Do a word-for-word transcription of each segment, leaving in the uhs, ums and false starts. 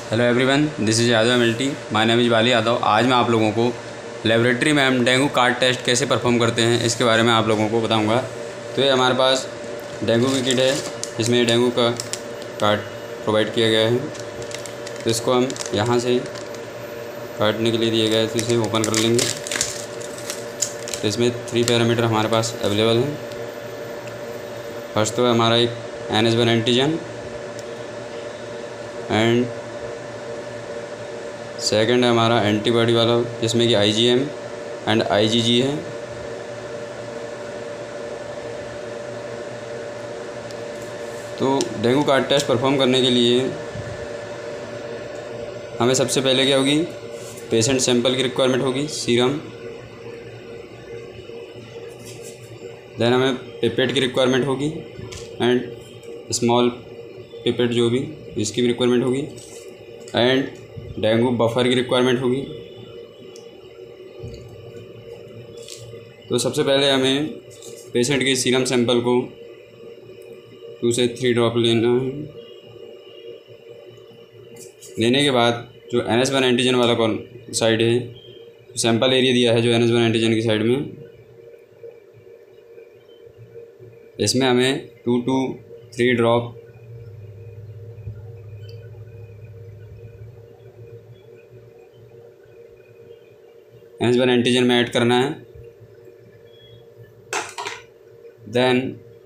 Hello everyone, this is Yadav MLT. My name is Bali Yadav. आज मैं आप लोगों को लेबोरेटरी में हम डेंगू कार्ड टेस्ट कैसे परफॉर्म करते हैं इसके बारे में आप लोगों को बताऊंगा। तो ये हमारे पास डेंगू की किट है, इसमें डेंगू का कार्ड प्रोवाइड किया गया है। तो इसको हम यहाँ से काटने के लिए दिए गए तो इसे ओपन कर लेंगे। तो इसमें थ्री पैरामीटर हमारे पास अवेलेबल हैं। फर्स्ट तो है हमारा एक N H one antigen and second है हमारा एंटीबॉडी वाला, जिसमें कि आईजीएम एंड आईजीजी है। तो डेंगू कार्ड टेस्ट परफॉर्म करने के लिए हमें सबसे पहले क्या होगी, पेशेंट सैंपल की रिक्वायरमेंट होगी, सीरम। देन हमें पिपेट की रिक्वायरमेंट होगी एंड स्मॉल पिपेट जो भी, इसकी भी रिक्वायरमेंट होगी एंड डेंगू बफर की रिक्वायरमेंट होगी। तो सबसे पहले हमें पेशेंट के सीरम सैंपल को टू से थ्री ड्रॉप लेना है। लेने के बाद जो एन एच वन एंटीजन वाला कौन साइड है, सैंपल एरिया दिया है जो एन एच वन एंटीजन की साइड में, इसमें हमें two two three drop N H one antigen में ऐड करना है। देन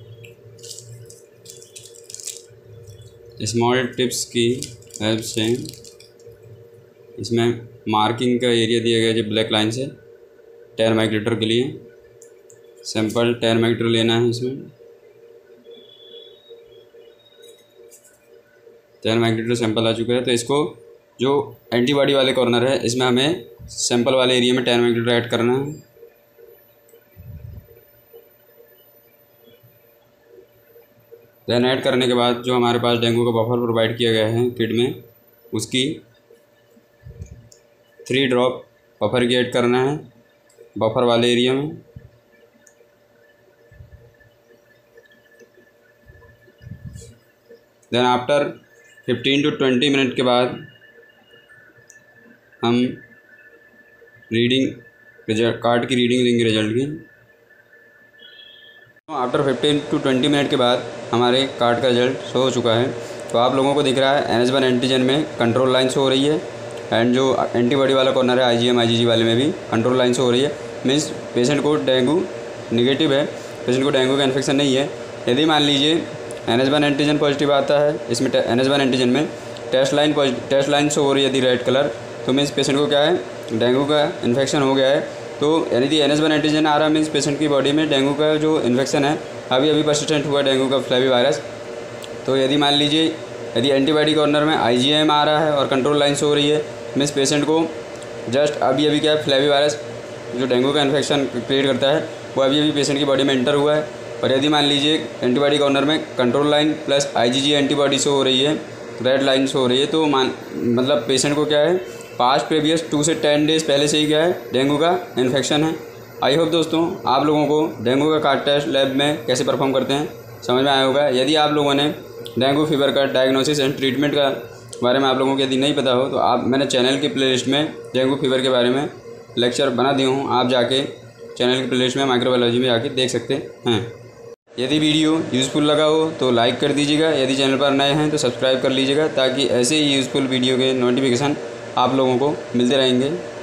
स्मॉल टिप्स की हेल्प से इसमें मार्किंग का एरिया दिया गया है ब्लैक लाइन से टेन माइक्रोलीटर के लिए। सैंपल टेन माइक्रोलीटर लेना है। इसमें टेन माइक्रोलीटर सैंपल आ चुका है। तो इसको जो एंटीबॉडी वाले कॉर्नर है इसमें हमें सैंपल वाले एरिया में टेन माइक्रोलीटर ऐड करना है। देन ऐड करने के बाद जो हमारे पास डेंगू का बफर प्रोवाइड किया गया है किट में, उसकी थ्री ड्रॉप बफर की ऐड करना है बफर वाले एरिया में। Then after fifteen to twenty minute के बाद हम रीडिंग रिजल्ट कार्ड की रीडिंग लेंगे रिजल्ट की। After fifteen to twenty minute के बाद हमारे कार्ड का रिजल्ट शो हो चुका है। तो आप लोगों को दिख रहा है एन एच वन एंटीजन में कंट्रोल लाइन शो हो रही है एंड जो एंटीबॉडी वाला कॉर्नर है आईजीएम आईजीजी वाले में भी कंट्रोल लाइन शो हो रही है। मीन्स पेशेंट को डेंगू निगेटिव है, पेशेंट को डेंगू का इन्फेक्शन नहीं है। यदि मान लीजिए N H one antigen positive आता है, इसमें एन एच वन एंटीजन में test line test line show हो रही है यदि रेड कलर, तो मीन्स पेशेंट को क्या है, डेंगू का इन्फेक्शन हो गया है। तो यदि एन एच वन एंटीजन आ रहा है मीन्स पेशेंट की बॉडी में डेंगू का जो इन्फेक्शन है अभी अभी परसिस्टेंट हुआ डेंगू का फ्लैवी वायरस। तो यदि मान लीजिए यदि एंटीबॉडी कॉर्नर में आईजीएम आ रहा है और कंट्रोल लाइन शो हो रही है, मीन्स पेशेंट को जस्ट अभी अभी क्या है, फ्लैवी वायरस जो डेंगू का इन्फेक्शन क्रिएट करता है वो अभी अभी पेशेंट की बॉडी में एंटर हुआ है। और यदि मान लीजिए एंटीबॉडी कॉर्नर में control line plus IgG antibody show हो रही है, रेड लाइन शो हो रही है, तो मान मतलब पेशेंट को क्या है, पास्ट प्रीवियस टू से टेन डेज़ पहले से ही क्या है, डेंगू का इन्फेक्शन है। आई होप दोस्तों आप लोगों को डेंगू का कार्ड टेस्ट लैब में कैसे परफॉर्म करते हैं समझ में आया होगा। यदि आप लोगों ने डेंगू फीवर का डायग्नोसिस एंड ट्रीटमेंट का बारे में आप लोगों को यदि नहीं पता हो तो आप मैंने चैनल की प्लेलिस्ट में डेंगू फीवर के बारे में लेक्चर बना दिए हूँ, आप जाके चैनल की प्लेलिस्ट में माइक्रोबायोलॉजी में जाके देख सकते हैं। यदि वीडियो यूज़फुल लगा हो तो लाइक कर दीजिएगा, यदि चैनल पर नए हैं तो सब्सक्राइब कर लीजिएगा ताकि ऐसे ही यूज़फुल वीडियो के नोटिफिकेशन आप लोगों को मिलते रहेंगे।